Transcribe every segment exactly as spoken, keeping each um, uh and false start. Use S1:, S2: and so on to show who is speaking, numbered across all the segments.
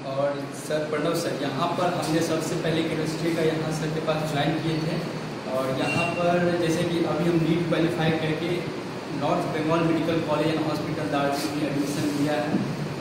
S1: और sir Pranav sir, यहाँ पर हमने सबसे पहले केमिस्ट्री का यहाँ सर के पास ज्वाइन किए थे। और यहाँ पर जैसे कि अभी हम नीट क्वालिफाई करके north Bengal medical college and hospital Darjeeling में एडमिशन लिया है।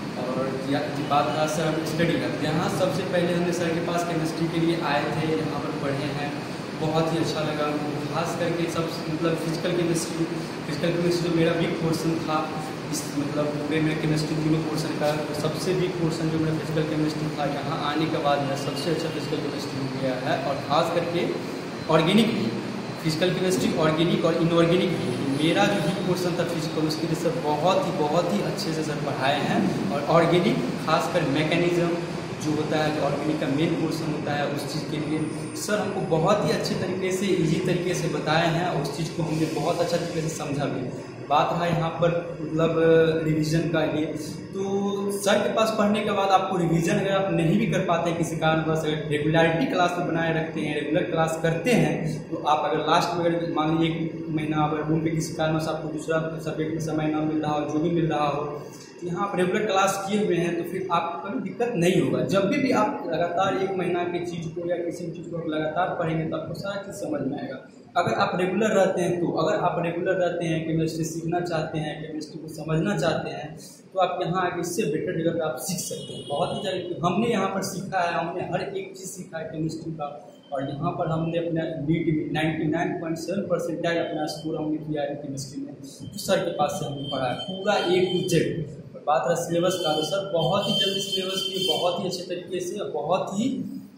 S1: और बात था सर हम स्टडी का, यहाँ सबसे पहले हमने सर के पास केमिस्ट्री के लिए आए थे, यहाँ पर पढ़े हैं, बहुत ही अच्छा लगा हमको। खास करके सब मतलब फिजिकल केमिस्ट्री फिजिकल केमिस्ट्री जो मेरा वीक पोर्सन था इस मतलब पूरे मेरे केमिस्ट्री तीनों पोर्सन का, तो सबसे वीक पोर्सन जो मेरा फिजिकल केमिस्ट्री था, यहाँ आने के बाद मेरा सबसे अच्छा फिजिकल केमिस्ट्री हो गया है। और ख़ास करके ऑर्गेनिक भी, फिजिकल केमिस्ट्री ऑर्गेनिक और इनऑर्गेनिक भी, मेरा जो वीक पोर्सन था फिजिकल उसके लिए सर बहुत ही बहुत ही अच्छे से सर पढ़ाए हैं। और ऑर्गेनिक खासकर मैकेनिज्म जो होता है, जो ऑर्गेनिक का मेन पोर्शन होता है, उस चीज़ के लिए सर हमको बहुत ही अच्छे तरीके से इजी तरीके से बताए हैं। और उस चीज़ को हमने बहुत अच्छा तरीके से समझा भी। बात रहा यहाँ पर मतलब रिवीजन का, ये तो सर के पास पढ़ने के बाद आपको रिवीजन अगर आप नहीं भी कर पाते हैं किसी कारणवश, अगर रेगुलरिटी क्लास में बनाए रखते हैं, रेगुलर क्लास करते हैं, तो आप अगर लास्ट में अगर मान लीजिए एक महीना अगर रूम पे किसी कारणवश आपको दूसरा सब्जेक्ट में समय ना मिल रहा हो, जो भी मिल रहा हो, यहाँ आप रेगुलर क्लास किए हुए हैं, तो फिर आपको कोई दिक्कत नहीं होगा। जब भी भी आप लगातार एक महीना की चीज़ को या किसी भी चीज़ को लगातार पढ़ेंगे तो आपको सारा चीज़ समझ में आएगा। अगर आप रेगुलर रहते हैं तो अगर आप रेगुलर रहते हैं, केमिस्ट्री सीखना चाहते हैं, केमिस्ट्री को समझना चाहते हैं, तो आप यहाँ आगे इससे बेटर जगह पर आप सीख सकते हैं। बहुत ही जरूरी हमने यहाँ पर सीखा है, हमने हर एक चीज़ सीखा है केमिस्ट्री का। और यहाँ पर हमने अपना नीट में ninety nine point seven percentile अपना स्कोर हमने किया है केमिस्ट्री में, तो सर के पास से हमने पढ़ा है पूरा ए टू जेड। बात रहा सिलेबस का, तो सर बहुत ही जल्दी सिलेबस की बहुत ही अच्छे तरीके से, बहुत ही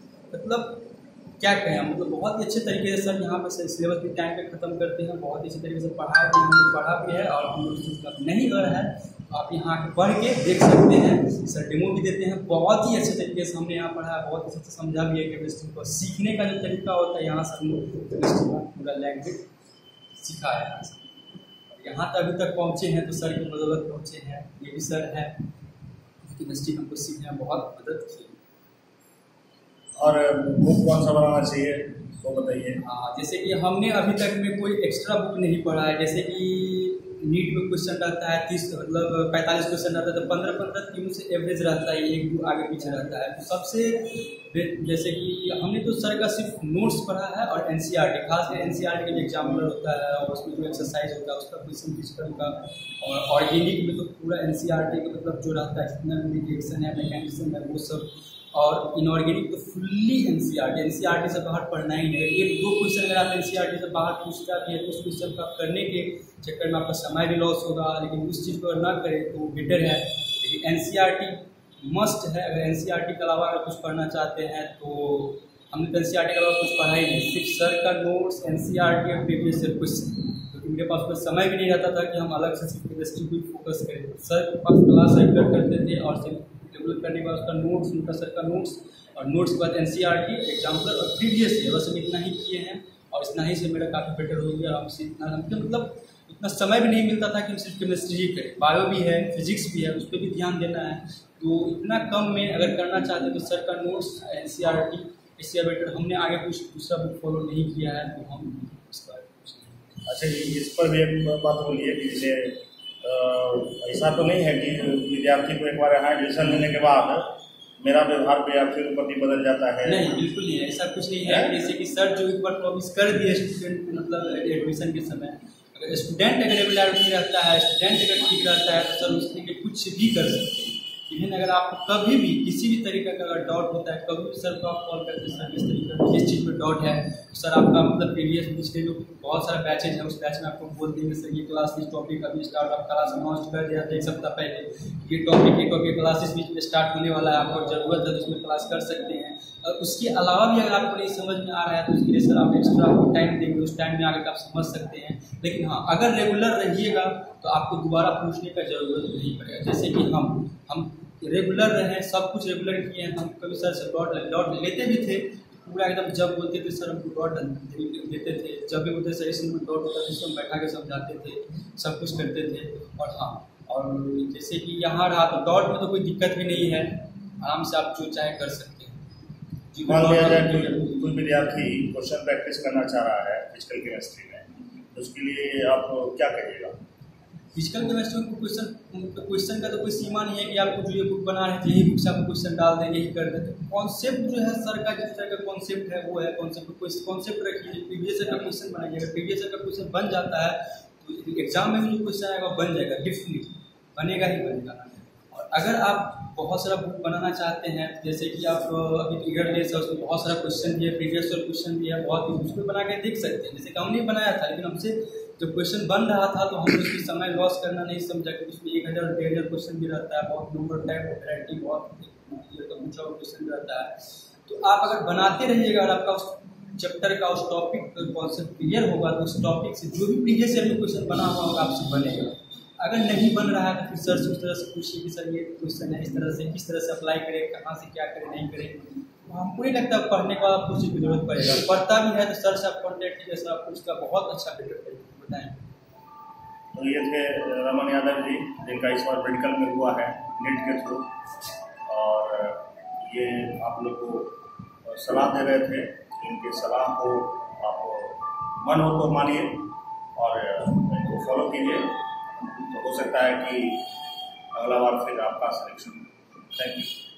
S1: मतलब क्या कहें मतलब बहुत ही अच्छे तरीके से सर यहाँ पर सिलेबस भी टाइम पे ख़त्म करते हैं। बहुत ही अच्छे तरीके से पढ़ाया भी हमने पढ़ा भी है। और हम लोग नहीं अगर है आप यहाँ पढ़ के देख सकते हैं, सर डेमो भी देते हैं। बहुत ही अच्छे तरीके से हमने यहाँ पढ़ा है, बहुत अच्छे से समझा भी है केमिस्ट्री को। सीखने का जो तरीका होता है यहाँ से हम लोग केमिस्ट्री का पूरा लैंग्वेज सिखा है। यहाँ तक अभी तक पहुँचे हैं तो सर की बदौलत पहुँचे हैं। ये भी सर है केमिस्ट्री हमको सीखने में बहुत मदद की।
S2: और बुक कौन सा बनाना चाहिए वो तो बताइए।
S1: हाँ, जैसे कि हमने अभी तक में कोई एक्स्ट्रा बुक नहीं पढ़ा है। जैसे कि नीट में क्वेश्चन रहता है तीस मतलब पैंतालीस क्वेश्चन रहता है, तो पंद्रह पंद्रह तीनों से एवरेज रहता है, एक दो आगे पीछे रहता है। तो सबसे जैसे कि हमने तो सर का सिर्फ नोट्स पढ़ा है और एनसीईआरटी, खासकर एनसीईआरटी का जो एग्जाम्पलर होता है और उसमें जो एक्सरसाइज होता है उसका क्वेश्चन फिजिकल का। और ऑर्गेनिक में तो पूरा एनसीईआरटी का मतलब जो रहता है जितना भी रिएक्शन है, मैकेनिज्म है, वो सब। और इनऑर्गेनिक तो फुल्ली एनसीईआरटी एनसीईआरटी से बाहर पढ़ना ही नहीं है। एक दो क्वेश्चन अगर आप एनसीईआरटी से बाहर पूछता भी है तो उस क्वेश्चन को आप करने के चक्कर में आपका समय भी लॉस होगा, लेकिन उस चीज़ को अगर ना करें तो वो बेटर है। लेकिन एनसीईआरटी मस्ट है। अगर एनसीईआरटी के अलावा अगर कुछ पढ़ना चाहते हैं तो हमने तो एनसीईआरटी के अलावा कुछ पढ़ा ही नहीं, सिर्फ सर का नोट्स, एनसीईआरटी और प्रीवियस ईयर क्वेश्चन। क्योंकि मेरे पास कोई समय भी नहीं रहता था कि हम अलग से सिर्फ केमिस्ट्री को फोकस करें। सर के पास क्लास रेगुलर करते थे और सिर्फ रेगुलर करने के बाद उसका नोट्स, उनका सर का नोट्स और नोट्स के बाद एनसीईआरटी एग्जाम्पल और प्रीवियस ईयर, बस हम इतना ही किए हैं। और इतना ही से मेरा काफ़ी बेटर हो गया। हमसे इतना हमको मतलब इतना समय भी नहीं मिलता था कि हम सिर्फ केमिस्ट्री ही करें, बायो भी है, फिजिक्स भी है, उस पर भी ध्यान देना है। तो इतना कम में अगर करना चाहते हैं तो सर का नोट्स, एनसीईआरटी, इससे बेटर हमने आगे कुछ दूसरा बुक फॉलो नहीं किया है। तो हम इसका
S2: अच्छा, इस पर भी एक बात बोलिए कि जैसे ऐसा तो नहीं है कि विद्यार्थी को एक बार यहाँ एडमिशन लेने के बाद मेरा व्यवहार विद्यार्थियों के प्रति बदल जाता है?
S1: नहीं, बिल्कुल नहीं है, ऐसा कुछ नहीं है। जैसे कि सर जो एक बार प्रॉमिस कर दिए स्टूडेंट मतलब एडमिशन के समय, अगर स्टूडेंट अगर रेगुलरिटी रहता है, स्टूडेंट अगर ठीक रहता है तो सर उसके लिए कुछ भी कर सकते हैं। इवन अगर आपको कभी भी किसी भी तरीके का अगर डाउट होता है, कभी भी सर को आप कॉल करते हैं, सर इस तरीके का जिस चीज़ में डाउट है तो सर आपका मतलब प्रीवियस पिछले जो बहुत सारे बैचेज हैं उस बैच में आपको बोल देंगे सर ये क्लास इस टॉपिक अभी स्टार्ट, आप क्लास अनाउंस कर दिया था एक सप्ताह पहले, ये टॉपिक ये टॉपिक क्लासेस बीच में स्टार्ट होने वाला है, आपको ज़रूरत है तो उसमें क्लास कर सकते हैं। और उसके अलावा भी अगर आपको नहीं समझ में आ रहा है तो उसके लिए सर आप एक्स्ट्रा आपको टाइम देंगे, उस टाइम में आकर आप समझ सकते हैं। लेकिन हाँ, अगर रेगुलर रहिएगा तो आपको दोबारा पूछने का ज़रूरत नहीं पड़ेगा। जैसे कि हम हम रेगुलर रहे, सब कुछ रेगुलर किए हैं, हम कभी सर से डॉट डॉट लेते भी थे पूरा एकदम। जब बोलते थे सर हमको डॉट देते थे, जब भी बोलते सर इसमें डॉट होता था इसको हम बैठा के समझाते थे, सब कुछ करते थे। और हाँ, और जैसे कि यहाँ रहा तो डॉट में तो कोई दिक्कत भी नहीं है, आराम से आप जो चाहे कर सकते हैं।
S2: मान लिया जाए कोई विद्यार्थी क्वेश्चन प्रैक्टिस करना चाह रहा है फिजिकल केमिस्ट्री में, तो उसके लिए आप क्या करिएगा?
S1: फिजिकल केमिस्ट्री में क्वेश्चन क्वेश्चन का तो कोई सीमा नहीं है कि आपको जो ये बुक बना है यही बुक से आपको क्वेश्चन डाल दें, यही कर दें। तो कॉन्सेप्ट जो है सर का, जिस तरह का कॉन्सेप्ट है वो है, कॉन्सेप्ट कॉन्सेप्ट रखिए, प्रीवियस ईयर का क्वेश्चन बनाइए। अगर प्रीवियस ईयर का क्वेश्चन बन जाता है तो एग्जाम में भी जो क्वेश्चन आएगा बन जाएगा, डेफिनेटली बनेगा ही बनेगा। और अगर आप बहुत सारा बुक बनाना चाहते हैं, जैसे कि आप अभी ईगरनेस है उसमें बहुत सारा क्वेश्चन भी है, प्रीवियस ईयर क्वेश्चन भी है, बहुत ही उसको बना के देख सकते हैं। जैसे कि हमने बनाया था, लेकिन हमसे जब क्वेश्चन बन रहा था तो हमने उसकी समय लॉस करना नहीं समझा कि उसमें एक हज़ार डेढ़ हज़ार क्वेश्चन भी रहता है, बहुत नंबर टाइप वैरायटी बहुत ऊँचा क्वेश्चन रहता है। तो आप अगर बनाते रहिएगा और आपका उस चैप्टर का उस टॉपिक कॉन्सेप्ट क्लियर होगा तो उस टॉपिक से जो भी प्रीवियस ईयर में क्वेश्चन बना हुआ होगा आपसे बनेगा। अगर नहीं बन रहा है तो फिर सर से उस तरह से पूछिए कि सर ये क्वेश्चन है, इस तरह से किस तरह से अप्लाई करें, कहाँ से क्या करें, नहीं करें। तो हमको नहीं लगता पढ़ने के बाद आपको उसी की जरूरत पड़ेगा। पढ़ता भी है तो सर से आप कॉन्टेक्ट कीजिए, सर आपको उसका बहुत अच्छा बेटर बताएँ।
S2: तो ये थे रमन यादव जी, जिनका इस बार मेडिकल में हुआ है नीट के थ्रू, और ये आप लोग को सलाह दे रहे थे। इनकी सलाह को आप मन हो तो मानिए और इनको फॉलो कीजिए, तो हो सकता है कि अगला बार फिर आपका सिलेक्शन। Thank you.